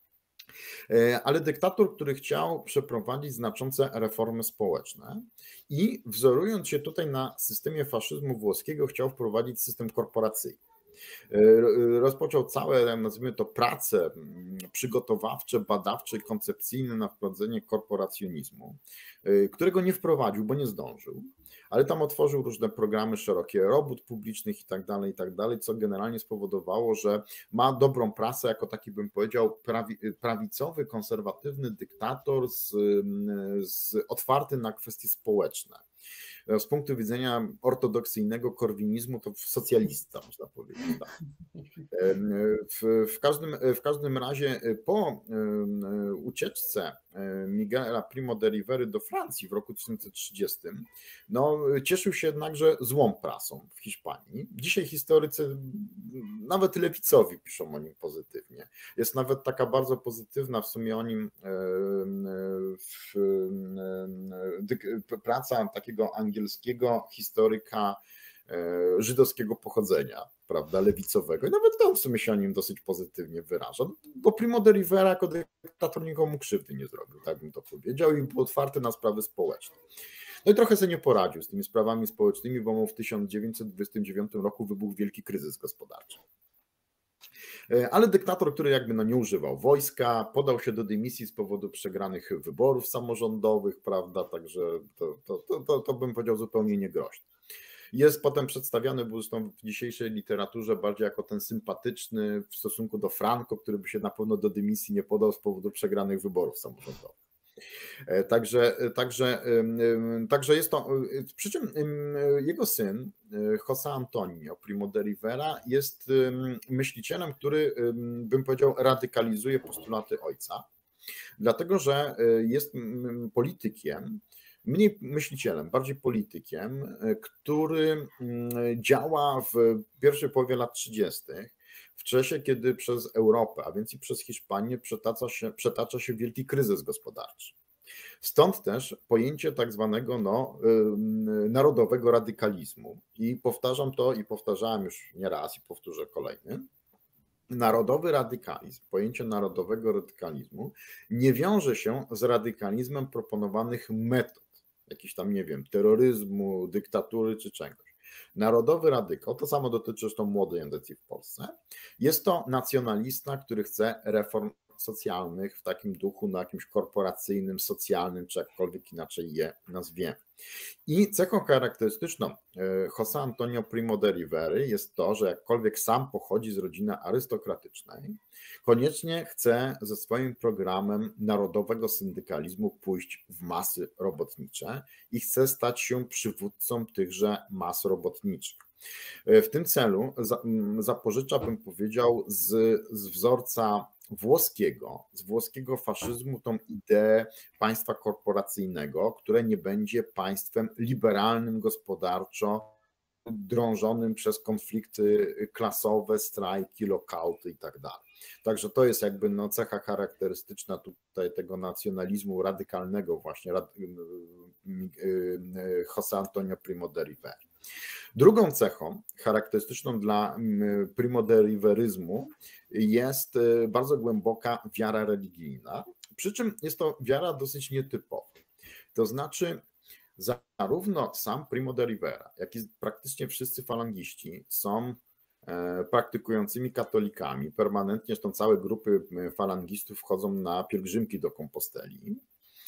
Ale dyktator, który chciał przeprowadzić znaczące reformy społeczne i wzorując się tutaj na systemie faszyzmu włoskiego, chciał wprowadzić system korporacyjny. Rozpoczął całe, nazwijmy to, prace przygotowawcze, badawcze i koncepcyjne na wprowadzenie korporacjonizmu, którego nie wprowadził, bo nie zdążył, ale tam otworzył różne programy szerokie robót publicznych i tak dalej, i tak dalej, co generalnie spowodowało, że ma dobrą prasę jako taki, bym powiedział, prawi, prawicowy, konserwatywny dyktator z, z otwarty na kwestie społeczne. Z punktu widzenia ortodoksyjnego korwinizmu to socjalista, można powiedzieć. Tak. W, w, każdym, w każdym razie po ucieczce Miguela Primo de Rivery do Francji w roku tysiąc dziewięćset trzydziestym no, cieszył się jednakże złą prasą w Hiszpanii. Dzisiaj historycy, nawet lewicowi, piszą o nim pozytywnie. Jest nawet taka bardzo pozytywna w sumie o nim w, praca takiego angielskiego historyka żydowskiego pochodzenia, prawda, lewicowego. I nawet tam w sumie się o nim dosyć pozytywnie wyraża, bo Primo de Rivera jako dyktator nikomu krzywdy nie zrobił, tak bym to powiedział, i był otwarty na sprawy społeczne. No i trochę sobie nie poradził z tymi sprawami społecznymi, bo mu w tysiąc dziewięćset dwudziestym dziewiątym roku wybuchł wielki kryzys gospodarczy. Ale dyktator, który jakby no nie używał wojska, podał się do dymisji z powodu przegranych wyborów samorządowych, prawda, także to, to, to, to, to bym powiedział zupełnie niegroźne. Jest potem przedstawiany był zresztą w dzisiejszej literaturze bardziej jako ten sympatyczny w stosunku do Franco, który by się na pewno do dymisji nie podał z powodu przegranych wyborów samorządowych. Także, także, także jest to, przy czym jego syn, José Antonio Primo de Rivera, jest myślicielem, który, bym powiedział, radykalizuje postulaty ojca, dlatego że jest politykiem, mniej myślicielem, bardziej politykiem, który działa w pierwszej połowie lat trzydziestych, w czasie, kiedy przez Europę, a więc i przez Hiszpanię przetacza się, przetacza się wielki kryzys gospodarczy. Stąd też pojęcie tak zwanego no, narodowego radykalizmu. I powtarzam to i powtarzałem już nie raz i powtórzę kolejny. Narodowy radykalizm, pojęcie narodowego radykalizmu nie wiąże się z radykalizmem proponowanych metod, jakiś tam, nie wiem, terroryzmu, dyktatury czy czegoś. Narodowy radykał, to samo dotyczy zresztą młodej endecji w Polsce, jest to nacjonalista, który chce reform socjalnych w takim duchu, na jakimś korporacyjnym, socjalnym, czy jakkolwiek inaczej je nazwiemy. I cechą charakterystyczną José Antonio Primo de Rivery jest to, że jakkolwiek sam pochodzi z rodziny arystokratycznej, koniecznie chce ze swoim programem narodowego syndykalizmu pójść w masy robotnicze i chce stać się przywódcą tychże mas robotniczych. W tym celu zapożycza, bym powiedział, z, z wzorca włoskiego, z włoskiego faszyzmu tą ideę państwa korporacyjnego, które nie będzie państwem liberalnym gospodarczo, drążonym przez konflikty klasowe, strajki, lokauty i tak dalej. Także to jest jakby no cecha charakterystyczna tutaj tego nacjonalizmu radykalnego właśnie José Antonio Primo de Rivera. Drugą cechą charakterystyczną dla Primo de Riveryzmu jest bardzo głęboka wiara religijna, przy czym jest to wiara dosyć nietypowa. To znaczy zarówno sam Primo de Rivera, jak i praktycznie wszyscy falangiści są praktykującymi katolikami. Permanentnie zresztą całe grupy falangistów wchodzą na pielgrzymki do Komposteli,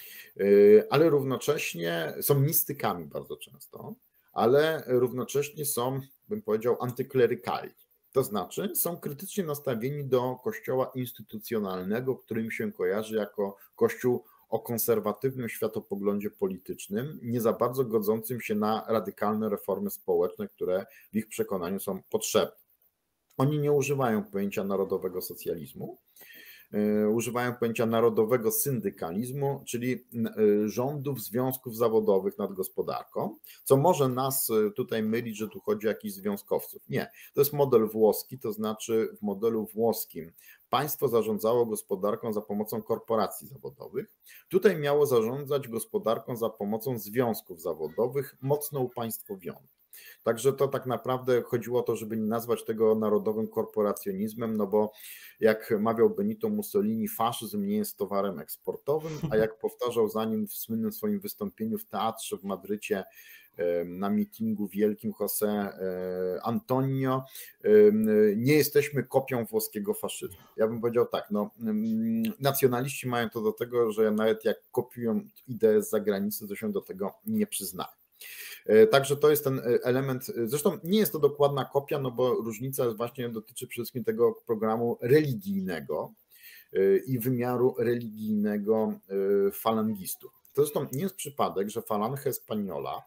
ale równocześnie są mistykami bardzo często, ale równocześnie są, bym powiedział, antyklerykalni. To znaczy są krytycznie nastawieni do kościoła instytucjonalnego, którym się kojarzy jako kościół o konserwatywnym światopoglądzie politycznym, nie za bardzo godzącym się na radykalne reformy społeczne, które w ich przekonaniu są potrzebne. Oni nie używają pojęcia narodowego socjalizmu, używają pojęcia narodowego syndykalizmu, czyli rządów związków zawodowych nad gospodarką, co może nas tutaj mylić, że tu chodzi o jakichś związkowców. Nie, to jest model włoski, to znaczy w modelu włoskim państwo zarządzało gospodarką za pomocą korporacji zawodowych. Tutaj miało zarządzać gospodarką za pomocą związków zawodowych mocno upaństwowionych. Także to tak naprawdę chodziło o to, żeby nie nazwać tego narodowym korporacjonizmem, no bo jak mawiał Benito Mussolini, faszyzm nie jest towarem eksportowym, a jak powtarzał za nim w słynnym swoim wystąpieniu w teatrze w Madrycie na mitingu wielkim José Antonio, nie jesteśmy kopią włoskiego faszyzmu. Ja bym powiedział tak, no, nacjonaliści mają to do tego, że nawet jak kopiują ideę z zagranicy, to się do tego nie przyznają. Także to jest ten element, zresztą nie jest to dokładna kopia, no bo różnica właśnie dotyczy przede wszystkim tego programu religijnego i wymiaru religijnego falangistów. To zresztą nie jest przypadek, że Falange Española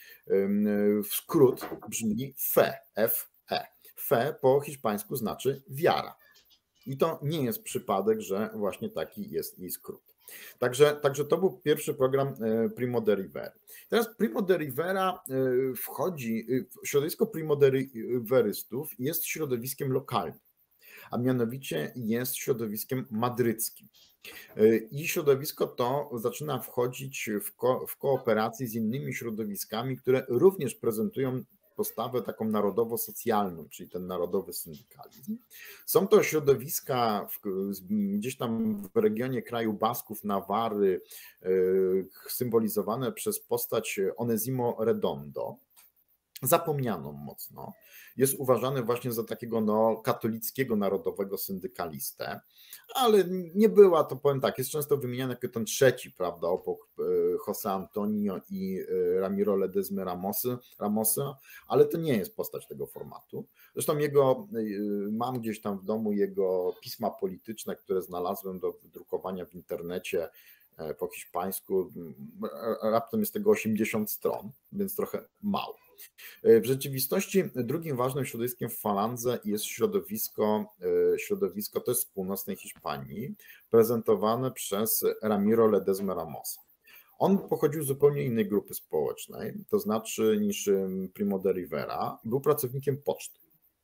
w skrót brzmi fe, F E. Fe po hiszpańsku znaczy wiara. I to nie jest przypadek, że właśnie taki jest jej skrót. Także, także to był pierwszy program Primo de Rivera. Teraz Primo de Rivera wchodzi, środowisko Primo de Riverystów jest środowiskiem lokalnym, a mianowicie jest środowiskiem madryckim. I środowisko to zaczyna wchodzić w, ko, w kooperację z innymi środowiskami, które również prezentują postawę taką narodowo-socjalną, czyli ten narodowy syndykalizm. Są to środowiska w, gdzieś tam w regionie kraju Basków, Nawary, symbolizowane przez postać Onezimo Redondo, zapomnianą mocno. Jest uważany właśnie za takiego no, katolickiego narodowego syndykalistę, ale nie była, to powiem tak, jest często wymieniany jako ten trzeci, prawda, obok José Antonio i Ramiro Ledezmy Ramosa, ale to nie jest postać tego formatu. Zresztą jego, mam gdzieś tam w domu jego pisma polityczne, które znalazłem do wydrukowania w internecie po hiszpańsku. Raptem jest tego osiemdziesiąt stron, więc trochę mało. W rzeczywistości drugim ważnym środowiskiem w Falandze jest środowisko, środowisko też z północnej Hiszpanii, prezentowane przez Ramiro Ledezmę Ramosa. On pochodził z zupełnie innej grupy społecznej, to znaczy niż Primo de Rivera, był pracownikiem poczty.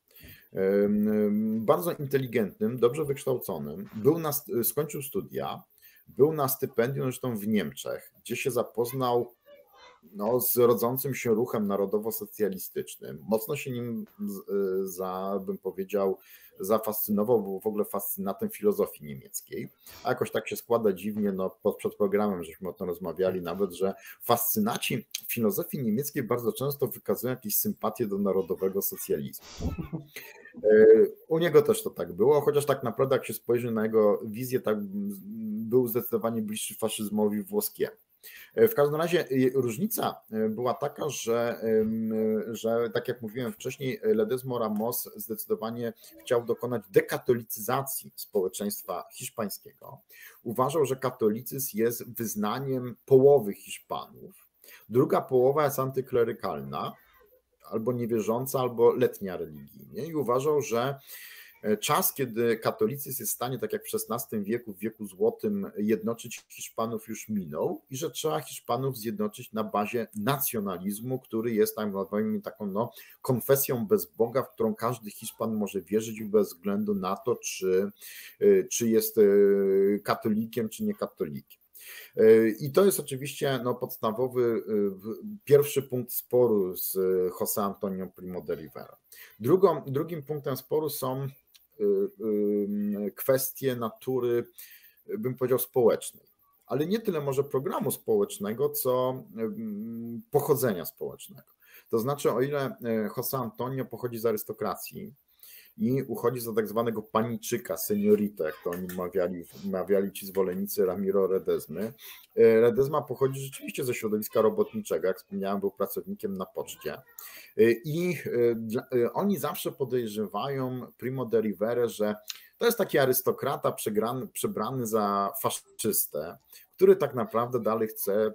Bardzo inteligentnym, dobrze wykształconym, był na, skończył studia, był na stypendium zresztą w Niemczech, gdzie się zapoznał no, z rodzącym się ruchem narodowo-socjalistycznym. Mocno się nim, za, bym powiedział, zafascynował, był w ogóle fascynatem filozofii niemieckiej. A jakoś tak się składa dziwnie, no, przed programem żeśmy o tym rozmawiali nawet, że fascynaci filozofii niemieckiej bardzo często wykazują jakieś sympatie do narodowego socjalizmu. U niego też to tak było, chociaż tak naprawdę jak się spojrzy na jego wizję, tak był zdecydowanie bliższy faszyzmowi włoskiemu. W każdym razie różnica była taka, że, że tak jak mówiłem wcześniej, Ledezma Ramos zdecydowanie chciał dokonać dekatolicyzacji społeczeństwa hiszpańskiego. Uważał, że katolicyzm jest wyznaniem połowy Hiszpanów. Druga połowa jest antyklerykalna, albo niewierząca, albo letnia religijnie i uważał, że czas, kiedy katolicyzm jest w stanie, tak jak w szesnastym wieku, w wieku złotym, jednoczyć Hiszpanów, już minął i że trzeba Hiszpanów zjednoczyć na bazie nacjonalizmu, który jest tak, taką no, konfesją bez Boga, w którą każdy Hiszpan może wierzyć bez względu na to, czy, czy jest katolikiem, czy nie katolikiem. I to jest oczywiście no, podstawowy, pierwszy punkt sporu z José Antonio Primo de Rivera. Drugą, drugim punktem sporu są kwestie natury, bym powiedział, społecznej, ale nie tyle może programu społecznego, co pochodzenia społecznego. To znaczy, o ile José Antonio pochodzi z arystokracji i uchodzi za tak zwanego paniczyka, seniorita, jak to oni mawiali, mawiali ci zwolennicy Ramiro Ledezmy. Ledezma pochodzi rzeczywiście ze środowiska robotniczego, jak wspomniałem, był pracownikiem na poczcie i oni zawsze podejrzewają Primo de Riverę, że to jest taki arystokrata przebrany, przebrany za faszystę, który tak naprawdę dalej chce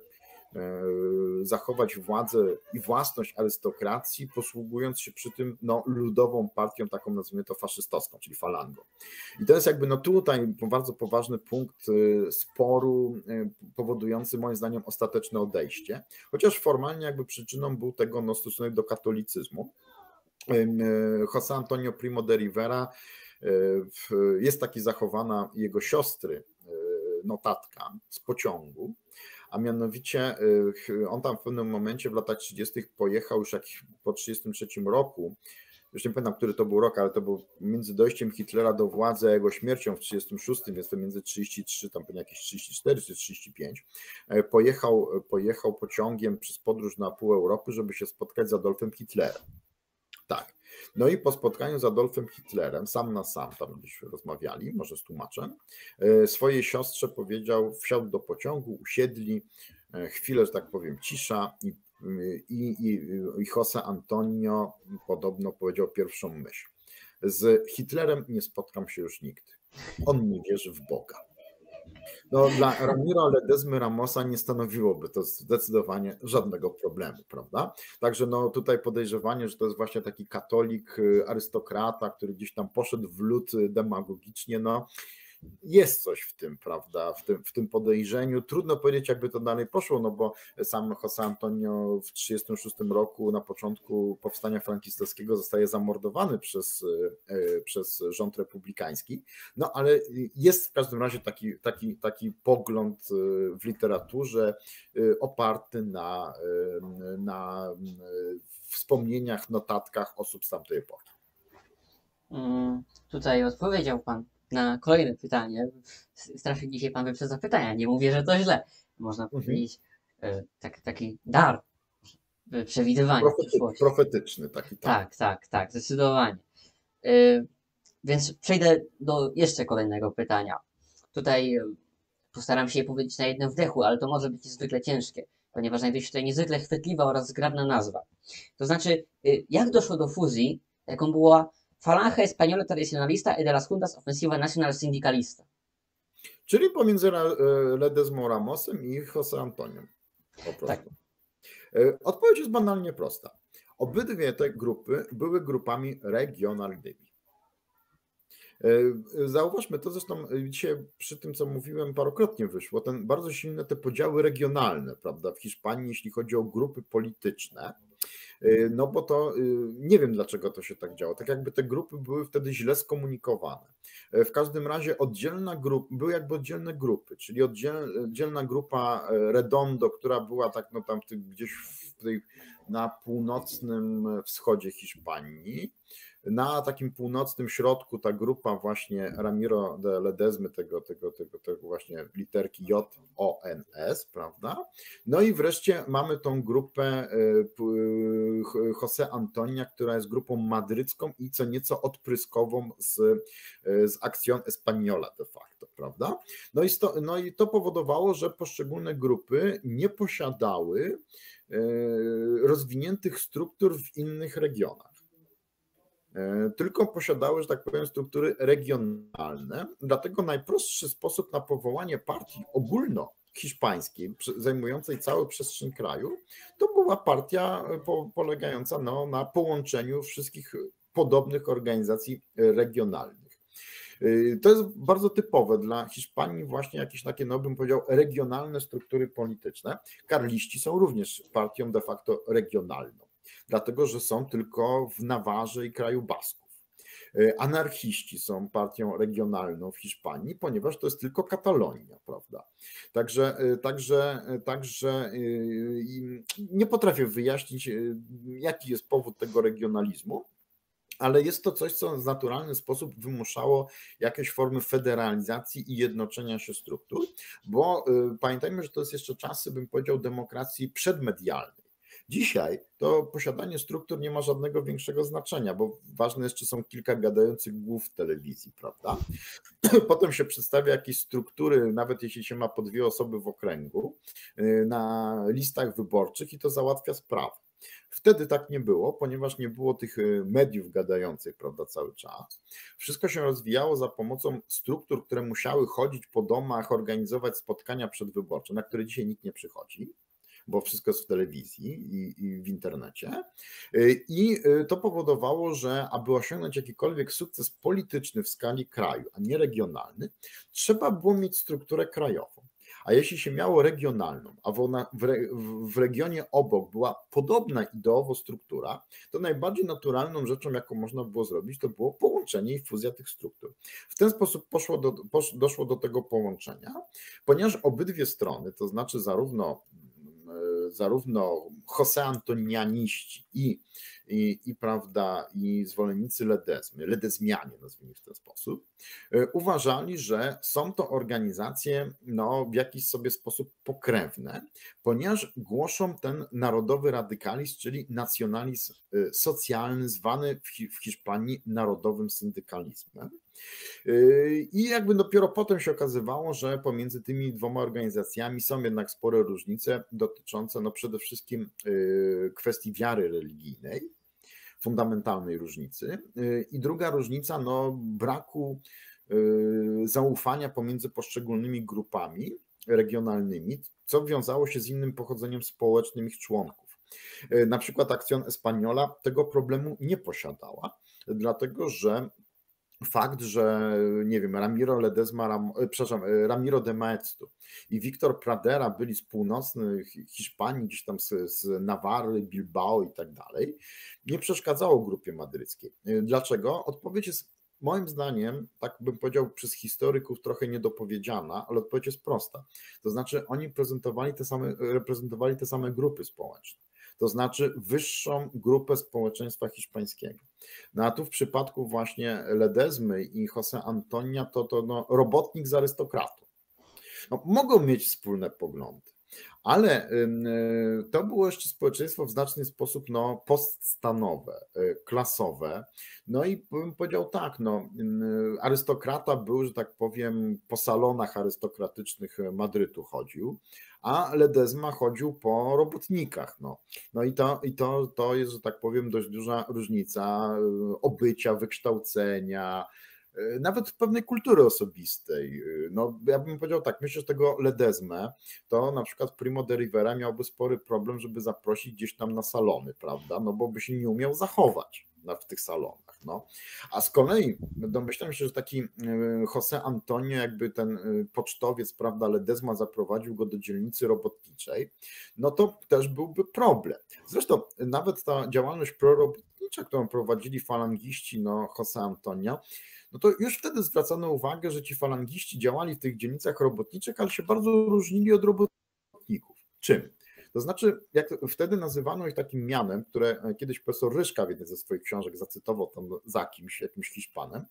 zachować władzę i własność arystokracji, posługując się przy tym no, ludową partią, taką nazwijmy to faszystowską, czyli falangą. I to jest jakby no tutaj bardzo poważny punkt sporu, powodujący moim zdaniem ostateczne odejście, chociaż formalnie jakby przyczyną był tego no, stosunek do katolicyzmu. José Antonio Primo de Rivera, jest taki zachowana jego siostry notatka z pociągu, a mianowicie on tam w pewnym momencie w latach trzydziestych pojechał już jak po trzydziestym trzecim roku, już nie pamiętam, który to był rok, ale to był między dojściem Hitlera do władzy a jego śmiercią w trzydziestym szóstym, więc to między trzydzieści trzy, tam pewnie jakieś trzydzieści cztery czy trzydzieści pięć, pojechał, pojechał pociągiem przez podróż na pół Europy, żeby się spotkać z Adolfem Hitlerem. Tak. No i po spotkaniu z Adolfem Hitlerem, sam na sam tam gdzieś rozmawiali, może z tłumaczem, swojej siostrze powiedział, wsiadł do pociągu, usiedli, chwilę, że tak powiem, cisza i, i, i José Antonio podobno powiedział pierwszą myśl. Z Hitlerem nie spotkam się już nigdy. On nie wierzy w Boga. No, dla Ramiro Ledezmy Ramosa nie stanowiłoby to zdecydowanie żadnego problemu, prawda? Także no, tutaj podejrzewanie, że to jest właśnie taki katolik, arystokrata, który gdzieś tam poszedł w lód demagogicznie, no jest coś w tym, prawda, w tym, w tym podejrzeniu. Trudno powiedzieć, jakby to dalej poszło, no bo sam José Antonio w trzydziestym szóstym roku na początku powstania frankistowskiego zostaje zamordowany przez, przez rząd republikański, no ale jest w każdym razie taki, taki, taki pogląd w literaturze oparty na, na wspomnieniach, notatkach osób z tamtej epoki. Hmm, tutaj odpowiedział Pan na kolejne pytanie. Strasznie dzisiaj Pan wyprzedza pytania. Nie mówię, że to źle. Można mhm. powiedzieć tak, taki dar przewidywania Profety, przyszłości. Profetyczny taki. Tak, tak, tak, tak zdecydowanie. Yy, więc przejdę do jeszcze kolejnego pytania. Tutaj Postaram się je powiedzieć na jednym wdechu, ale to może być niezwykle ciężkie, ponieważ znajduje się tutaj niezwykle chwytliwa oraz zgrabna nazwa. To znaczy, y, jak doszło do fuzji, jaką była Falange Española Tradicionalista y de las Juntas Ofensiva Nacional Sindicalista. Czyli pomiędzy Ledesmą Ramosem i José Antonią. Po prostu. Tak. Odpowiedź jest banalnie prosta. Obydwie te grupy były grupami regionalnymi. Zauważmy, to zresztą dzisiaj przy tym, co mówiłem, parokrotnie wyszło, ten bardzo silne te podziały regionalne, prawda, w Hiszpanii, jeśli chodzi o grupy polityczne, no bo to nie wiem, dlaczego to się tak działo, tak jakby te grupy były wtedy źle skomunikowane. W każdym razie oddzielna grupa, były jakby oddzielne grupy, czyli oddzielna grupa Redondo, która była tak no tam gdzieś w tej, na północnym wschodzie Hiszpanii. Na takim północnym środku ta grupa właśnie Ramiro de Ledesmy, tego, tego, tego, tego właśnie literki J O N S, prawda? No i wreszcie mamy tą grupę José Antonia, która jest grupą madrycką i co nieco odpryskową z, z Acción Española de facto, prawda? No i, sto, no i to powodowało, że poszczególne grupy nie posiadały rozwiniętych struktur w innych regionach. Tylko posiadały, że tak powiem, struktury regionalne. Dlatego najprostszy sposób na powołanie partii ogólnohiszpańskiej, zajmującej całą przestrzeń kraju, to była partia polegająca no, na połączeniu wszystkich podobnych organizacji regionalnych. To jest bardzo typowe dla Hiszpanii, właśnie jakieś takie, no bym powiedział, regionalne struktury polityczne. Karliści są również partią de facto regionalną, dlatego że są tylko w Nawarze i kraju Basków. Anarchiści są partią regionalną w Hiszpanii, ponieważ to jest tylko Katalonia, prawda? Także, także, także nie potrafię wyjaśnić, jaki jest powód tego regionalizmu, ale jest to coś, co w naturalny sposób wymuszało jakieś formy federalizacji i jednoczenia się struktur, bo pamiętajmy, że to jest jeszcze czasy, bym powiedział, demokracji przedmedialnej. Dzisiaj to posiadanie struktur nie ma żadnego większego znaczenia, bo ważne jest, czy są kilka gadających głów w telewizji, prawda? Potem się przedstawia jakieś struktury, nawet jeśli się ma po dwie osoby w okręgu, na listach wyborczych i to załatwia sprawę. Wtedy tak nie było, ponieważ nie było tych mediów gadających, prawda, cały czas. Wszystko się rozwijało za pomocą struktur, które musiały chodzić po domach, organizować spotkania przedwyborcze, na które dzisiaj nikt nie przychodzi, bo wszystko jest w telewizji i, i w internecie. I to powodowało, że aby osiągnąć jakikolwiek sukces polityczny w skali kraju, a nie regionalny, trzeba było mieć strukturę krajową. A jeśli się miało regionalną, a w regionie obok była podobna ideowo struktura, to najbardziej naturalną rzeczą, jaką można było zrobić, to było połączenie i fuzja tych struktur. W ten sposób poszło do, posz, doszło do tego połączenia, ponieważ obydwie strony, to znaczy zarówno zarówno José Antonianiści i, i, i, prawda, i zwolennicy Ledesmy, ledezmianie nazwijmy w ten sposób, uważali, że są to organizacje no, w jakiś sobie sposób pokrewne, ponieważ głoszą ten narodowy radykalizm, czyli nacjonalizm socjalny, zwany w Hiszpanii narodowym syndykalizmem. I jakby dopiero potem się okazywało, że pomiędzy tymi dwoma organizacjami są jednak spore różnice dotyczące no przede wszystkim kwestii wiary religijnej, fundamentalnej różnicy. I druga różnica, no braku zaufania pomiędzy poszczególnymi grupami regionalnymi, co wiązało się z innym pochodzeniem społecznym ich członków. Na przykład Acción Española tego problemu nie posiadała, dlatego że fakt, że nie wiem, Ramiro Ledesma, Ram, przepraszam, Ramiro de Maeztu i Victor Pradera byli z północnej Hiszpanii, gdzieś tam z, z Nawary, Bilbao i tak dalej, nie przeszkadzało grupie madryckiej. Dlaczego? Odpowiedź jest moim zdaniem, tak bym powiedział, przez historyków trochę niedopowiedziana, ale odpowiedź jest prosta. To znaczy oni prezentowali te same, reprezentowali te same grupy społeczne. To znaczy wyższą grupę społeczeństwa hiszpańskiego. No a tu w przypadku właśnie Ledesmy i José Antonia to, to no, robotnik z arystokratą. No, mogą mieć wspólne poglądy, Ale y, to było jeszcze społeczeństwo w znaczny sposób no, poststanowe, y, klasowe. No i bym powiedział tak, no, y, arystokrata był, że tak powiem, po salonach arystokratycznych Madrytu chodził, a Ledezma chodził po robotnikach. No, no i, to, i to, to jest, że tak powiem, dość duża różnica y, obycia, wykształcenia, nawet pewnej kultury osobistej. No, ja bym powiedział tak, myślę, że tego Ledezmę, to na przykład Primo de Rivera miałby spory problem, żeby zaprosić gdzieś tam na salony, prawda, no bo by się nie umiał zachować w tych salonach. No. A z kolei domyślam się, że taki José Antonio, jakby ten pocztowiec, prawda, Ledezma zaprowadził go do dzielnicy robotniczej, no to też byłby problem. Zresztą nawet ta działalność prorobotnicza, którą prowadzili falangiści, no José Antonio, no to już wtedy zwracano uwagę, że ci falangiści działali w tych dzielnicach robotniczych, ale się bardzo różnili od robotników. Czym? To znaczy, jak wtedy nazywano ich takim mianem, które kiedyś profesor Ryszka w jednej ze swoich książek zacytował tam za kimś, jakimś Hiszpanem,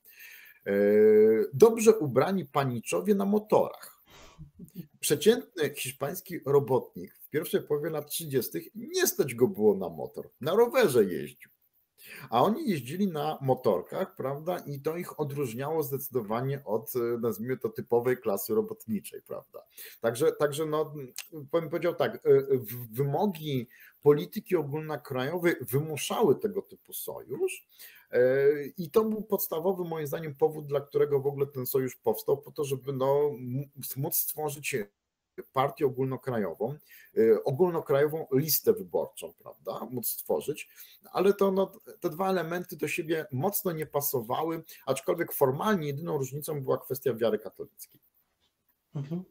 dobrze ubrani paniczowie na motorach. Przeciętny hiszpański robotnik w pierwszej połowie lat trzydziestych nie stać go było na motor, na rowerze jeździł. A oni jeździli na motorkach, prawda, i to ich odróżniało zdecydowanie od, nazwijmy to, typowej klasy robotniczej, prawda. Także, także no, bym powiedział tak, wymogi polityki ogólnokrajowej wymuszały tego typu sojusz i to był podstawowy, moim zdaniem, powód, dla którego w ogóle ten sojusz powstał, po to, żeby no, móc stworzyć partię ogólnokrajową, ogólnokrajową listę wyborczą, prawda, móc stworzyć, ale to no, te dwa elementy do siebie mocno nie pasowały, aczkolwiek formalnie jedyną różnicą była kwestia wiary katolickiej. Mhm.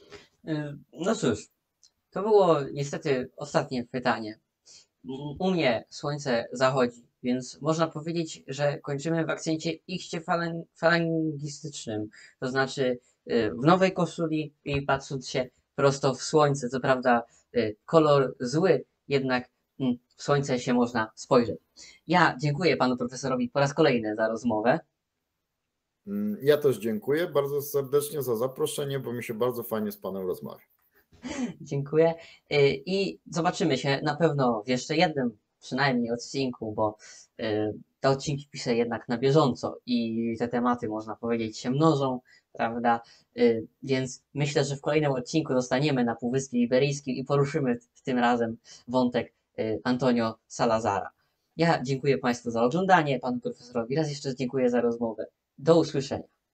No cóż, to było niestety ostatnie pytanie. U mnie słońce zachodzi, więc można powiedzieć, że kończymy w akcencie iście falangistycznym, to znaczy w nowej koszuli i patrząc się prosto w słońce. Co prawda kolor zły, jednak w słońce się można spojrzeć. Ja dziękuję panu profesorowi po raz kolejny za rozmowę. Ja też dziękuję bardzo serdecznie za zaproszenie, bo mi się bardzo fajnie z panem rozmawia. Dziękuję i zobaczymy się na pewno w jeszcze jednym przynajmniej odcinku, bo te odcinki piszę jednak na bieżąco i te tematy, można powiedzieć, się mnożą, prawda? Więc myślę, że w kolejnym odcinku zostaniemy na Półwyspie Iberyjskim i poruszymy tym razem wątek Antonio Salazara. Ja dziękuję Państwu za oglądanie, panu profesorowi raz jeszcze dziękuję za rozmowę. Do usłyszenia.